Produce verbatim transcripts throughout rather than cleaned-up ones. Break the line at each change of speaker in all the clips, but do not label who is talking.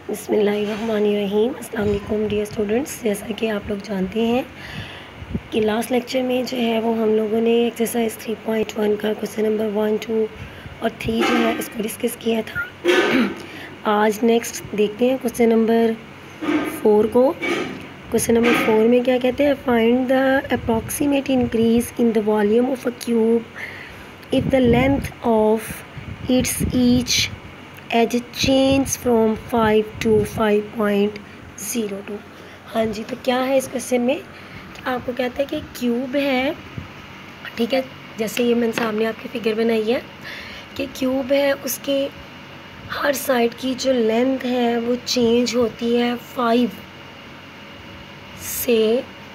बिस्मिल्लाहिर्रहमानिर्रहीम। अस्सलाम वालेकुम डियर स्टूडेंट्स। जैसा कि आप लोग जानते हैं कि लास्ट लेक्चर में जो है वो हम लोगों ने एक्सरसाइज थ्री पॉइंट वन का क्वेश्चन नंबर वन टू और थ्री जो है इसको डिस्कस किया था। आज नेक्स्ट देखते हैं क्वेश्चन नंबर फोर को। क्वेश्चन नंबर फोर में क्या कहते हैं, find the approximate increase in the volume of a cube if the length of its each edge change from five to five point zero two. हाँ जी, तो क्या है इस क्वेश्चन में, तो आपको कहता है कि क्यूब है, ठीक है, जैसे ये मैंने सामने आपकी फिगर बनाई है कि क्यूब है, उसके हर साइड की जो लेंथ है वो चेंज होती है फाइव से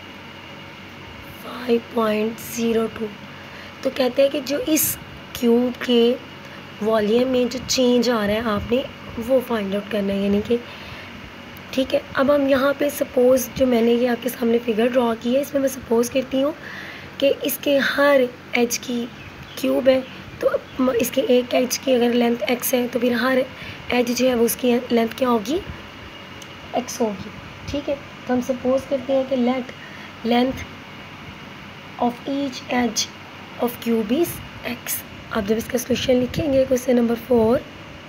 फाइव पॉइंट ज़ीरो टू। तो कहते हैं कि जो इस क्यूब के वॉल्यूम में जो चेंज आ रहा है आपने वो फाइंड आउट करना है, यानी कि ठीक है। अब हम यहाँ पे सपोज़ जो मैंने ये आपके सामने फिगर ड्रॉ की है, इसमें मैं सपोज़ करती हूँ कि इसके हर एज की क्यूब है, तो इसके एक एज की अगर लेंथ एक्स है तो फिर हर एज जो है वो उसकी लेंथ क्या होगी, एक्स होगी, ठीक है। तो हम सपोज़ करते हैं कि let length of each edge of cube is X. आप जब इसका सोल्यूशन लिखेंगे question number four,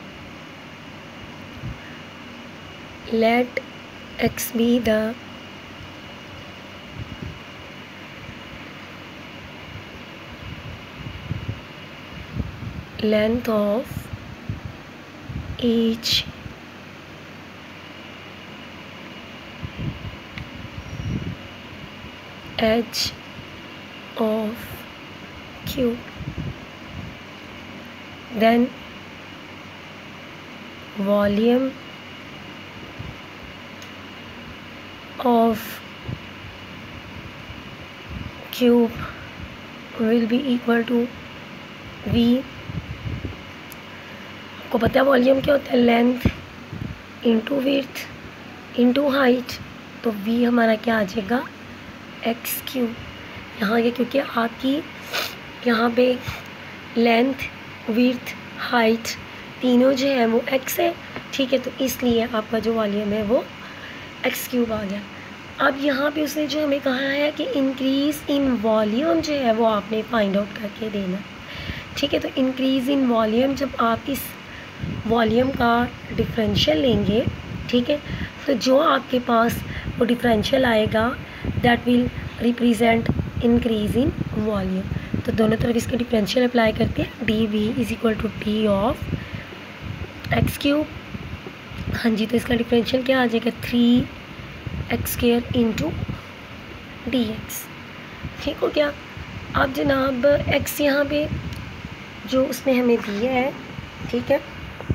let X be the length of each edge of cube, then volume of cube will be equal to V। आपको पता है volume क्या होता है, length into width into height, तो V हमारा क्या आ जाएगा, एक्स क्यूब। यहाँ ये क्योंकि आपकी यहाँ पे लेंथ विड्थ हाइट तीनों जो है वो एक्स है, ठीक है, तो इसलिए आपका जो वॉल्यूम है वो एक्स क्यूब आ गया। अब यहाँ पे उसने जो हमें कहा है कि इंक्रीज़ इन वॉल्यूम जो है वो आपने फाइंड आउट करके देना, ठीक है। तो इंक्रीज़ इन वॉल्यूम, जब आप इस वॉल्यूम का डिफरेंशियल लेंगे, ठीक है, तो जो आपके पास वो डिफरेंशियल आएगा that will represent increase in volume. तो दोनों तरफ इसके डिफरेंशियल अप्लाई करते हैं, D V is equal to T of X cube. हाँ जी, तो इसका डिफरेंशियल क्या आ जाएगा, three X square into D X, ठीक हो गया। अब जनाब एक्स यहाँ पे जो उसने हमें दिया है, ठीक है,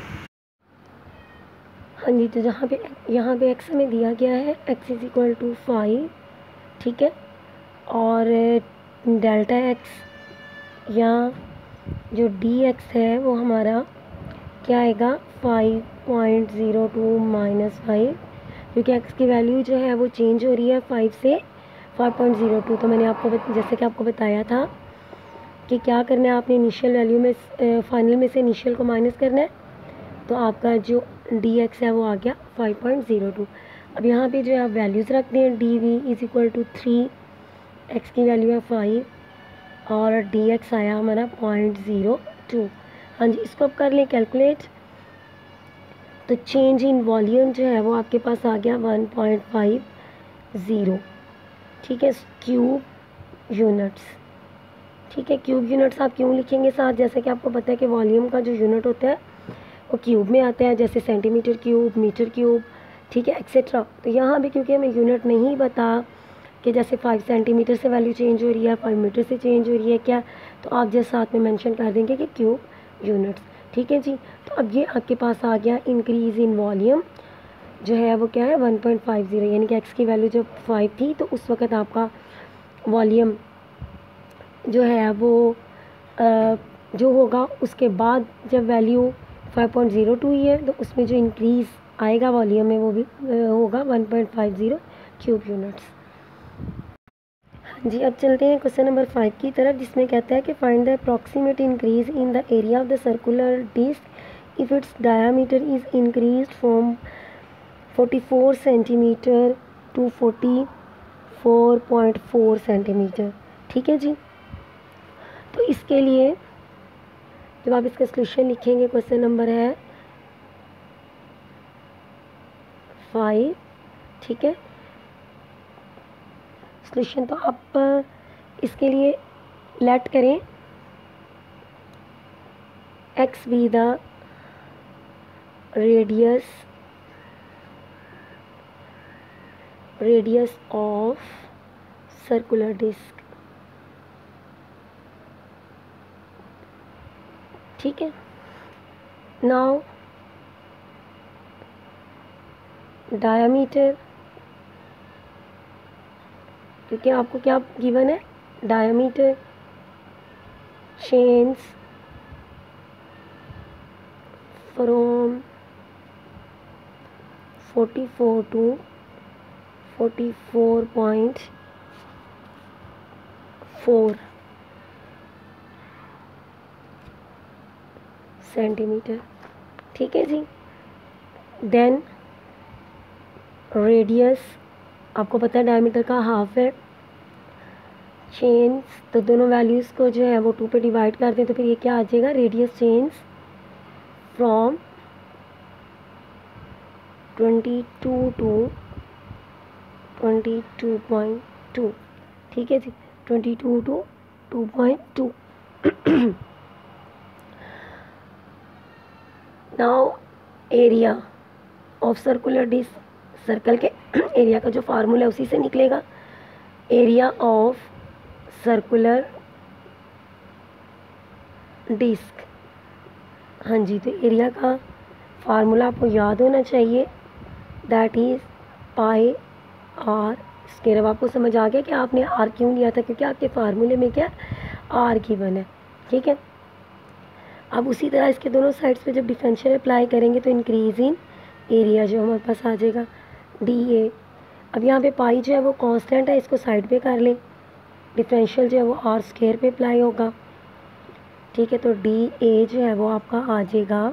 हाँ जी, तो जहाँ पे यहाँ पे एक्स हमें दिया गया है, X is equal to five, ठीक है, और डेल्टा एक्स या जो डी एक्स है वो हमारा क्या आएगा, five point zero two minus five, क्योंकि एक्स की वैल्यू जो है वो चेंज हो रही है फाइव से फाइव पॉइंट ज़ीरो टू। तो मैंने आपको जैसे कि आपको बताया था कि क्या करना है, आपने इनिशियल वैल्यू में फाइनल में से इनिशियल को माइनस करना है, तो आपका जो डी एक्स है वो आ गया फाइव पॉइंट ज़ीरो टू। अब यहाँ पे जो आप वैल्यूज़ रख दें, D V is equal to three, X की वैल्यू है फाइव और डी एक्स आया हमारा पॉइंट ज़ीरो टू। हाँ जी, इसको अब कर लें कैलकुलेट, तो चेंज इन वॉल्यूम जो है वो आपके पास आ गया वन पॉइंट फाइव ज़ीरो, ठीक है, क्यूब यूनिट्स, ठीक है। क्यूब यूनिट्स आप क्यों लिखेंगे साथ, जैसे कि आपको पता है कि वॉल्यूम का जो यूनिट होता है वो क्यूब में आता है, जैसे सेंटीमीटर क्यूब, मीटर क्यूब, ठीक है, एक्सेट्रा। तो यहाँ भी क्योंकि हमें यूनिट नहीं पता कि जैसे फाइव सेंटीमीटर से वैल्यू चेंज हो रही है, फाइव मीटर से चेंज हो रही है क्या, तो आप जैसे साथ में मेंशन कर देंगे कि क्यूब यूनिट्स, ठीक है जी। तो अब ये आपके पास आ गया इंक्रीज़ इन वॉल्यूम जो है वो क्या है, वन पॉइंट फाइव ज़ीरो, यानी कि एक्स की वैल्यू जब फाइव थी तो उस वक्त आपका वॉल्यूम जो है वो आ, जो होगा उसके बाद जब value five point zero two ही है तो उसमें जो इंक्रीज़ आएगा वॉल्यूम में वो भी आ, होगा one point five zero cube units. जी, अब चलते हैं क्वेश्चन नंबर फाइव की तरफ, जिसमें कहता है कि find the approximate increase in the area of the circular disc if its diameter is increase from forty four centimetre to forty four point four centimetre. ठीक है जी। तो इसके लिए जब आप इसका सॉल्यूशन लिखेंगे, क्वेश्चन नंबर है फाइव। ठीक है, सॉल्यूशन तो आप इसके लिए लेट करें X be the radius radius of circular disc. ठीक है, नाउ डायामीटर, क्योंकि आपको क्या गिवन है, diameter change from forty four to forty four point four centimetre. ठीक है जी। देन रेडियस, आपको पता है डायमीटर का हाफ है, चेंज, तो दोनों वैल्यूज़ को जो है वो टू पे डिवाइड कर दें तो फिर ये क्या आ जाएगा, radius change from twenty two to twenty two point two. ठीक है जी, twenty two two two point two. Now area of circular disc, circle के एरिया का जो फार्मूला है उसी से निकलेगा, एरिया ऑफ सर्कुलर डिस्क। हाँ जी, तो एरिया का फार्मूला आपको याद होना चाहिए, that is pi R square. अब आपको समझ आ गया कि आपने आर क्यों लिया था, क्योंकि आपके फार्मूले में क्या आर गिवन है। ठीक है, अब उसी तरह इसके दोनों साइड्स पे जब डिफरेंशियल अप्लाई करेंगे तो इंक्रीज इन एरिया जो हमारे पास आ जाएगा डी ए। अब यहाँ पे पाई जो है वो कांस्टेंट है, इसको साइड पे कर लें, डिफरेंशियल जो है वो आर स्क्वायर पे अप्लाई होगा। ठीक है, तो डी ए जो है वो आपका आ जाएगा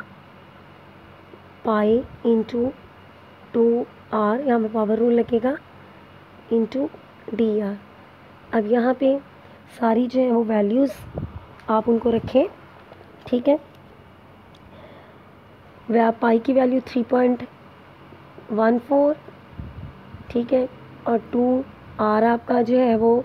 पाई इंटू टू आर, यहाँ पे पावर रूल लगेगा, इंटू डी आर। अब यहाँ पे सारी जो है वो वैल्यूज़ आप उनको रखें। ठीक है, वह पाई की value three point one four. ठीक है, और टू आर आपका जो है वो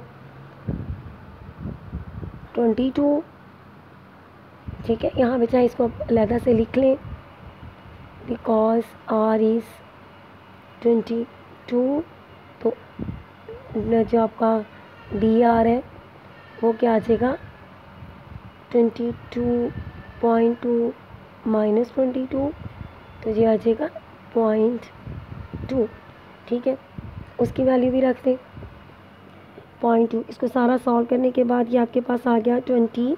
ट्वेंटी टू। ठीक है, यहाँ पे चाहे इसको अलहदा से लिख लें, because R is twenty two, तो जो आपका डी आर है वो क्या आ जाएगा, twenty two point two minus twenty two, तो ये आ जाएगा पॉइंट टू। ठीक है, उसकी वैल्यू भी रख दें पॉइंट टू। इसको सारा सॉल्व करने के बाद ये आपके पास आ गया twenty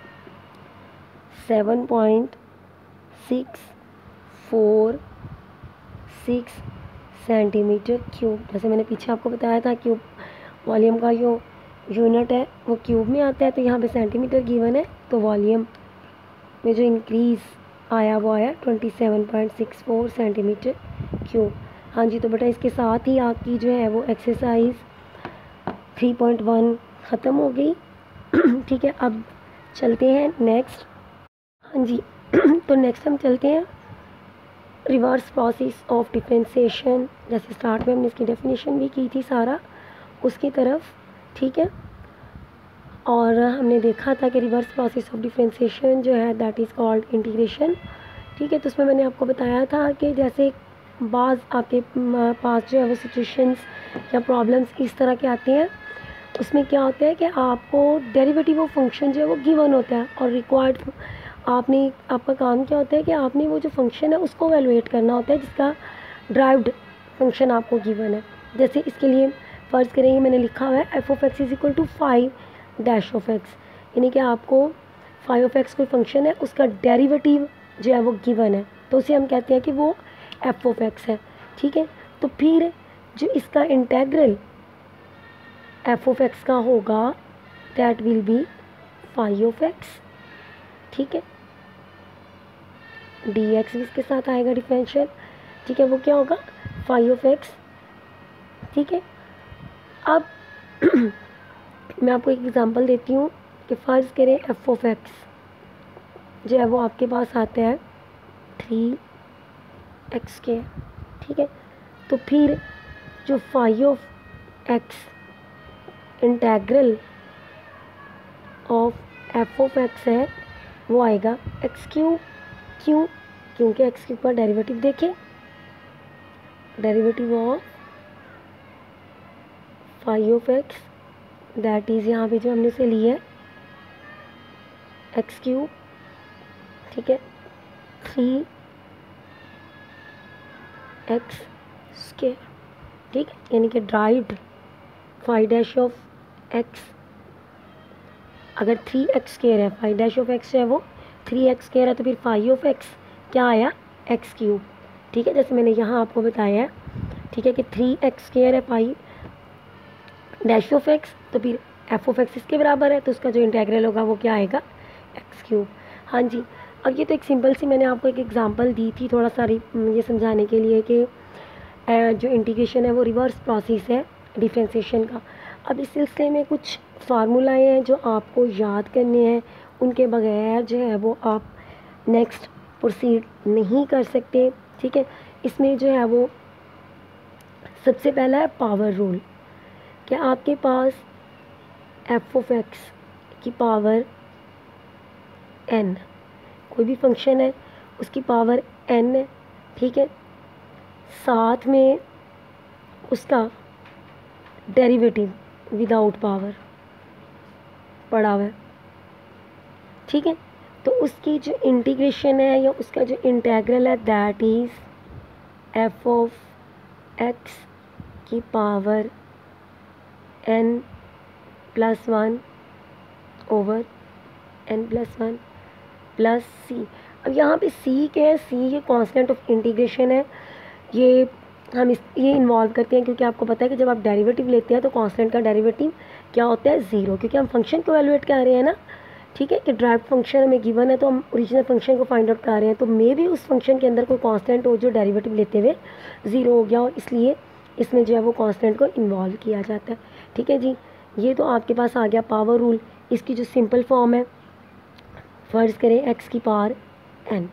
seven point six four six centimetre cube. जैसे मैंने पीछे आपको बताया था क्यूब वॉल्यूम का जो यूनिट है वो क्यूब में आता है, तो यहाँ पे सेंटीमीटर गिवन है, तो वॉल्यूम में जो इंक्रीज़ आया वो आया twenty seven point six four centimetre cube. हाँ जी, तो बेटा इसके साथ ही आपकी जो है वो एक्सरसाइज थ्री पॉइंट वन ख़त्म हो गई। ठीक है, अब चलते हैं नेक्स्ट। हाँ जी, तो नेक्स्ट हम चलते हैं रिवर्स प्रोसेस ऑफ डिफरेंशिएशन। जैसे स्टार्ट में हमने इसकी डेफिनेशन भी की थी सारा उसकी तरफ। ठीक है, और हमने देखा था कि रिवर्स प्रोसेस ऑफ डिफरेंशिएशन जो है दैट इज़ कॉल्ड इंटीग्रेशन। ठीक है, तो उसमें मैंने आपको बताया था कि जैसे बाज़ आपके पास जो है वो सिचुएशंस या प्रॉब्लम्स इस तरह के आते हैं, उसमें क्या होता है कि आपको डेरिवेटिव ऑफ फंक्शन जो है वो गिवन होता है, और रिक्वायर्ड आपने आपका काम क्या होता है कि आपने वो जो फंक्शन है उसको एवेलुएट करना होता है जिसका ड्राइव्ड फंक्शन आपको गिवन है। जैसे इसके लिए फ़र्ज़ करेंगे मैंने लिखा हुआ है F of X is equal to five dash of X, यानी कि आपको फाइव ऑफ एक्स कोई फंक्शन है उसका डेरिवेटिव जो है वो गिवन है, तो उसे हम कहते हैं कि वो एफ ऑफ एक्स है। ठीक है, तो फिर जो इसका इंटेग्रल एफ ऑफ एक्स का होगा that will be five of X. ठीक है, डी एक्स भी इसके साथ आएगा डिफरेंशियल। ठीक है, वो क्या होगा फाई ऑफ एक्स, ठीक है। अब मैं आपको एक एग्जांपल देती हूँ कि फ़र्ज़ करें एफ ऑफ एक्स जो है वो आपके पास आता है थ्री एक्स के, ठीक है। तो फिर जो phi of X integral of F of X है वो आएगा एक्स क्यूब। क्यों? क्योंकि एक्स क्यूब का डेरिवेटिव देखें, derivative of phi of X that is यहाँ पे जो हमने से लिया है एक्स क्यूब, ठीक है, थ्री एक्स स्क्वायर, ठीक है। यानी कि derived phi dash of X अगर थ्री एक्स स्क्वायर है, फाई डैश ऑफ एक्स है वो थ्री एक्स स्क्वायर है, तो फिर फाई ऑफ एक्स क्या आया एक्स क्यूब, ठीक है। जैसे मैंने यहाँ आपको बताया है, ठीक है, कि थ्री एक्स स्क्वायर है फाई डैश ऑफ एक्स, तो फिर एफ ऑफ एक्स इसके बराबर है, तो उसका जो इंटेग्रल होगा वो क्या आएगा एक्स क्यूब। हाँ जी, और ये तो एक सिंपल सी मैंने आपको एक एग्जांपल दी थी थोड़ा सा ये समझाने के लिए कि जो इंटीग्रेशन है वो रिवर्स प्रोसेस है डिफ्रेंशिएशन का। अब इस सिलसिले में कुछ फार्मूलाएँ हैं जो आपको याद करने हैं, उनके बगैर जो है वो आप नेक्स्ट प्रोसीड नहीं कर सकते, ठीक है। इसमें जो है वो सबसे पहला है पावर रूल, कि आपके पास एफ ऑफ एक्स की पावर एन, कोई भी फंक्शन है उसकी पावर एन है, ठीक है, साथ में उसका डेरिवेटिव विदाउट पावर पड़ा हुआ है, ठीक है। तो उसकी जो इंटीग्रेशन है या उसका जो इंटेग्रल है that is F of X की power N plus one over N plus one plus C. अब यहाँ पे सी क्या है, सी ये कांस्टेंट ऑफ इंटीग्रेशन है, ये हम इस ये इन्वॉल्व करते हैं क्योंकि आपको पता है कि जब आप डेरिवेटिव लेते हैं तो कांस्टेंट का डेरिवेटिव क्या होता है ज़ीरो, क्योंकि हम फंक्शन को एवेलुएट कर रहे हैं ना, ठीक है, कि ड्राइव फंक्शन हमें गिवन है तो हम ओरिजिनल फंक्शन को फाइंड आउट कर रहे हैं, तो मे भी उस फंक्शन के अंदर कोई कांस्टेंट हो जो डेरिवेटिव लेते हुए ज़ीरो हो गया, और इसलिए इसमें जो है वो कांस्टेंट को इन्वॉल्व किया जाता है, ठीक है जी। ये तो आपके पास आ गया पावर रूल, इसकी जो सिंपल फॉर्म है, फ़र्ज़ करें एक्स की पावर एन।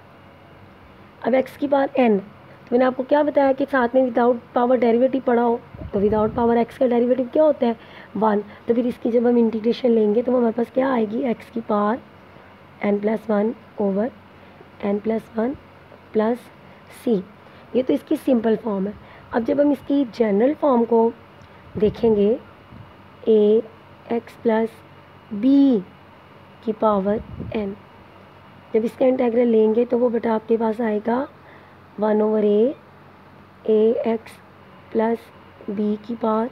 अब एक्स की पावर एन, तो मैंने आपको क्या बताया कि साथ में विदाउट पावर डेरिवेटिव पढ़ा हो, तो विदाउट पावर एक्स का डेरिवेटिव क्या होता है वन, तो फिर इसकी जब हम इंटीग्रेशन लेंगे तो हमारे पास क्या आएगी एक्स की power N plus one over N plus one plus C. ये तो इसकी सिंपल फॉर्म है। अब जब हम इसकी जनरल फॉर्म को देखेंगे, ए एक्स प्लस बी की पावर एन, जब इसका इंटेग्रल लेंगे तो वो बेटा आपके पास आएगा one over A A X plus B की power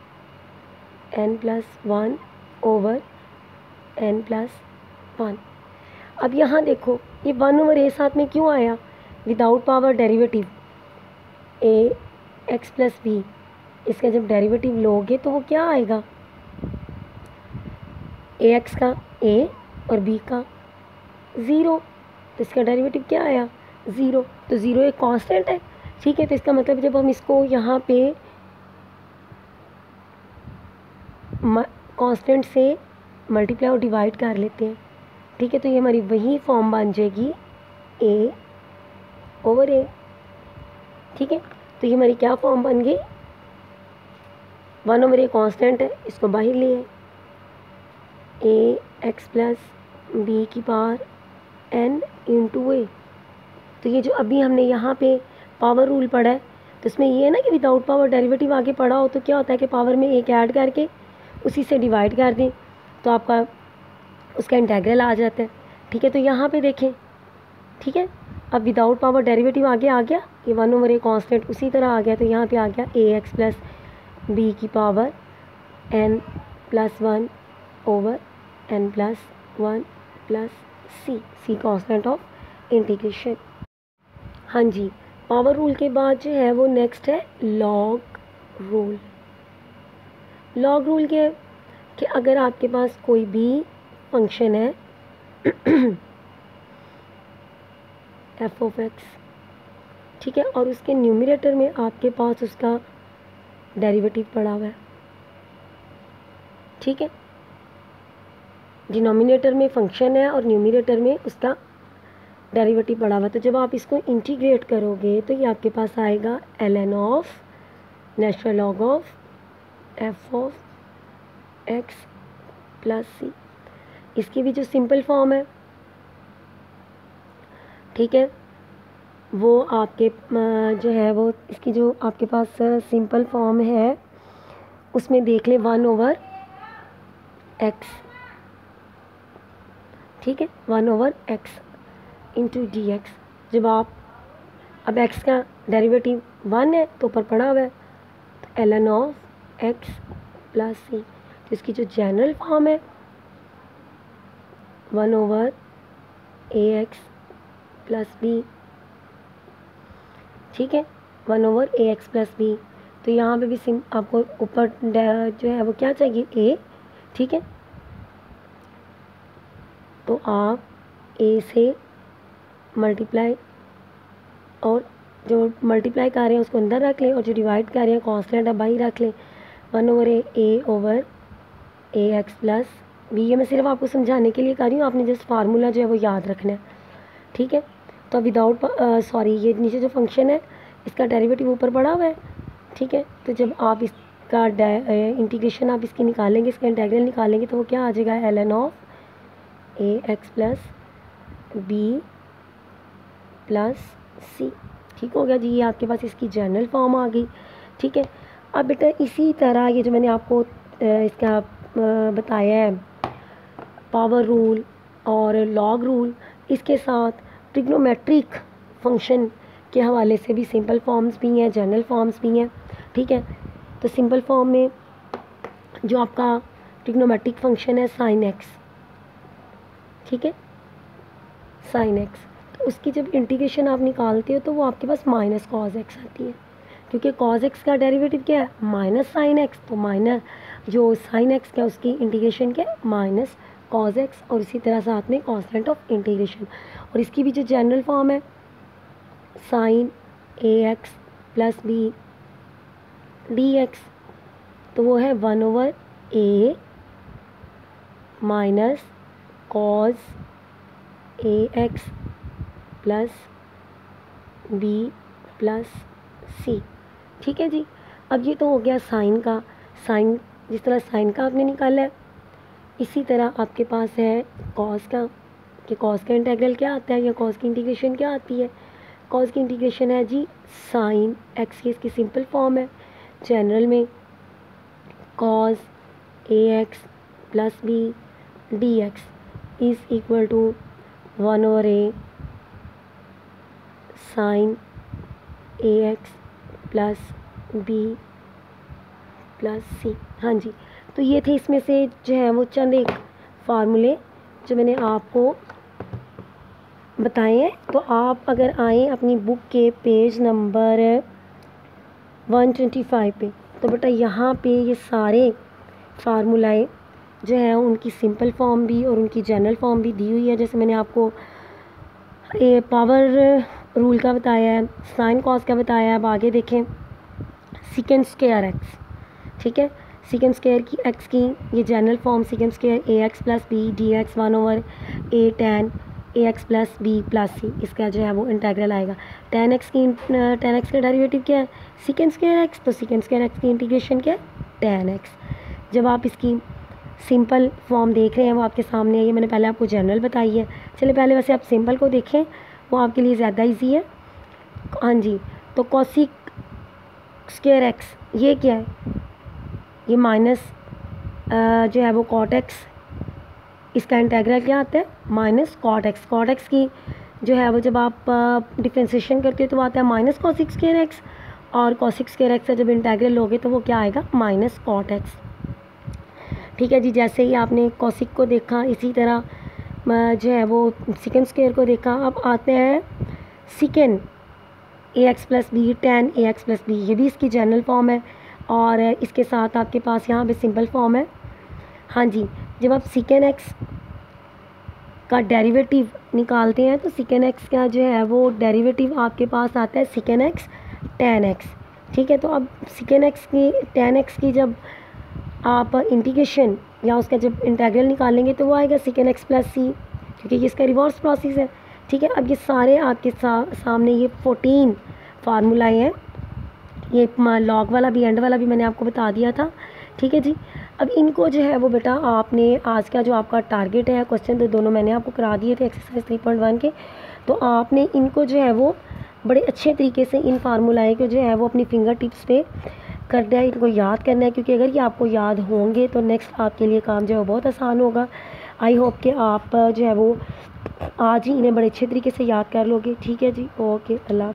N plus one over N plus one. अब यहाँ देखो ये वन ओवर ए साथ में क्यों आया, without power derivative A X plus B, इसका जब डेरिवेटिव लोगे तो वो क्या आएगा, ए एक्स का ए और बी का ज़ीरो, तो इसका डेरिवेटिव क्या आया ज़ीरो, तो ज़ीरो एक कांस्टेंट है, ठीक है। तो इसका मतलब जब हम इसको यहाँ पे कांस्टेंट से मल्टीप्लाई और डिवाइड कर लेते हैं, ठीक है, तो ये हमारी वही फॉर्म बन जाएगी ए ओवर ए, ठीक है। तो ये हमारी क्या फॉर्म बन गई, वन ओवर ए कांस्टेंट है, इसको बाहर लिए ए एक्स प्लस बी की पावर एन इंटू ए। तो ये जो अभी हमने यहाँ पे पावर रूल पढ़ा है, तो इसमें ये है ना कि विदाउट पावर डेरिवेटिव आगे पढ़ा हो तो क्या होता है कि पावर में एक ऐड करके उसी से डिवाइड कर दें तो आपका उसका इंटेग्रल आ जाता है, ठीक है। तो यहाँ पे देखें, ठीक है, अब विदाउट पावर डेरिवेटिव आगे आ गया, ये वन ओवर ए कांस्टेंट उसी तरह आ गया, तो यहाँ पे आ गया ए एक्स प्लस बी की power N plus one over N plus one plus C, C constant of integration. हाँ जी, पावर रूल के बाद जो है वो नेक्स्ट है लॉग रूल। लॉग रूल के कि अगर आपके पास कोई भी फंक्शन है एफ ऑफ एक्स, ठीक है, और उसके न्यूमरेटर में आपके पास उसका डेरिवेटिव पड़ा हुआ है। ठीक है, डिनोमिनेटर में फंक्शन है और न्यूमरेटर में उसका डेरिवेटिव पड़ा हुआ है। तो जब आप इसको इंटीग्रेट करोगे तो ये आपके पास आएगा L N of natural log of F of X plus C. इसकी भी जो सिंपल फॉर्म है, ठीक है, वो आपके जो है वो इसकी जो आपके पास सिंपल फॉर्म है उसमें देख ले वन ओवर एक्स। ठीक है, one over X into D X. जब आप अब एक्स का डेरिवेटिव वन है तो ऊपर पड़ा हुआ है, तो L N of X plus C. तो इसकी जो जनरल फॉर्म है one over A X plus B. ठीक है, one over A X plus B. तो यहाँ पे भी सिम आपको ऊपर जो है वो क्या चाहिए, ए। ठीक है, तो आप ए से मल्टीप्लाई और जो मल्टीप्लाई कर रहे हैं उसको अंदर रख लें और जो डिवाइड कर रहे हैं कॉन्स्टेंट अब बाहर रख लें। One over A A over A X plus B. ये मैं सिर्फ आपको समझाने के लिए कर रही हूँ, आपने जस्ट फार्मूला जो है वो याद रखना है। ठीक है, तो विदाउट सॉरी ये नीचे जो फंक्शन है इसका डेरिवेटिव ऊपर पड़ा हुआ है। ठीक है, तो जब आप इसका इंटीग्रेशन आप इसकी निकालेंगे, इसका इंटीग्रल निकालेंगे तो वो क्या आ जाएगा, L N of A X plus B plus C. ठीक हो गया जी, ये आपके पास इसकी जनरल फॉर्म आ गई। ठीक है, अब बेटा इसी तरह ये जो मैंने आपको इसका बताया है पावर रूल और लॉग रूल, इसके साथ ट्रिग्नोमेट्रिक फंक्शन के हवाले से भी सिंपल फॉर्म्स भी हैं, जनरल फॉर्म्स भी हैं। ठीक है, तो सिंपल फॉर्म में जो आपका ट्रिग्नोमेट्रिक फंक्शन है साइन एक्स। ठीक है, साइन एक्स, तो उसकी जब इंटीग्रेशन आप निकालते हो तो वो आपके पास माइनस कॉज एक्स आती है, क्योंकि कॉज एक्स का डेरिवेटिव क्या है, माइनस साइन एक्स। तो माइनस जो साइन एक्स का उसकी इंटीग्रेशन क्या है, माइनस कॉज एक्स, और इसी तरह साथ में कॉन्स्टेंट ऑफ इंटीग्रेशन। और इसकी भी जो जनरल फॉर्म है sine A X plus B D X, तो वो है one over A minus cos A X plus B plus C. ठीक है जी, अब ये तो हो गया साइन का। साइन जिस तरह साइन का आपने निकाला है, इसी तरह आपके पास है कॉस का, कि कॉस का इंटीग्रल क्या आता है या कॉस की इंटीग्रेशन क्या आती है। कॉस की इंटीग्रेशन है जी साइन एक्स की, इसकी सिंपल फॉर्म है जनरल में cos A X plus B D X is equal to one over A sine A X plus B plus C. हाँ जी, तो ये थे इसमें से जो है वो चंद एक फार्मूले जो मैंने आपको बताए हैं। तो आप अगर आएँ अपनी बुक के page number one twenty five पे, तो बेटा यहाँ पे ये सारे फार्मूलाए जो हैं उनकी सिंपल फॉर्म भी और उनकी जनरल फॉर्म भी दी हुई है। जैसे मैंने आपको ये पावर रूल का बताया है, साइन कॉस का बताया है। अब आगे देखें सीकेंड स्क्वायर एक्स। ठीक है, सीकेंड स्क्वायर की एक्स की ये general form secant square A X plus B D X one over A tan A X plus B plus C, इसका जो है वो इंटीग्रल आएगा। टेन एक्स की टेन एक्स का डेरिवेटिव क्या है, सीकेंड स्क्वायर एक्स, तो सीकेंड स्क्वायर एक्स की इंटीग्रेशन क्या है, टेन एक्स। जब आप इसकी सिंपल फॉर्म देख रहे हैं वो आपके सामने है, ये मैंने पहले आपको जनरल बताई है। चलिए पहले वैसे आप सिंपल को देखें, वो आपके लिए ज़्यादा इजी है। हाँ जी, तो कॉसिक स्क्वायर एक्स ये क्या है, ये माइनस जो है वो कॉट एक्स, इसका इंटीग्रल क्या आता है, minus cot X. Cot X की जो है वो जब आप डिफ्रेंशिएशन करते हो तो आता है माइनस कॉसिक स्क्वायर एक्स, और कॉसिक स्क्वायर एक्स का जब इंटीग्रल लोगे तो वो क्या आएगा, माइनस कॉट एक्स। ठीक है जी, जैसे ही आपने कॉसिक को देखा इसी तरह जो है वो सीकेंड स्क्वायर को देखा। अब आते हैं secant A X plus B tan A X plus B, ये भी इसकी जनरल फॉर्म है और इसके साथ आपके पास यहाँ पे सिंपल फॉर्म है। हाँ जी, जब आप सीकेंड एक्स का डेरिवेटिव निकालते हैं तो सिकन एक्स का जो है वो डेरिवेटिव आपके पास आता है सिकन एक्स टेन एक्स, ठीक है। तो अब सिकन एक्स की टेन एक्स की जब आप इंटीग्रेशन या उसका जब इंटीग्रल निकालेंगे तो वो आएगा सिकन एक्स प्लस सी, क्योंकि ये इसका रिवर्स प्रोसेस है, ठीक है। अब ये सारे आपके सा, सामने ये फोर्टीन फार्मूलाए हैं, ये लॉग वाला भी एंड वाला भी मैंने आपको बता दिया था, ठीक है जी। अब इनको जो है वो बेटा आपने आज का जो आपका टारगेट है क्वेश्चन तो दोनों मैंने आपको करा दिए थे एक्सरसाइज थ्री पॉइंट वन के, तो आपने इनको जो है वो बड़े अच्छे तरीके से इन फार्मूलाए को जो है वो अपनी फिंगर टिप्स पे करना है, इनको याद करना है, क्योंकि अगर ये आपको याद होंगे तो नेक्स्ट आपके लिए काम जो है वो बहुत आसान होगा। आई होप कि आप जो है वो आज ही इन्हें बड़े अच्छे तरीके से याद कर लोगे, ठीक है जी। ओके, अल्लाह।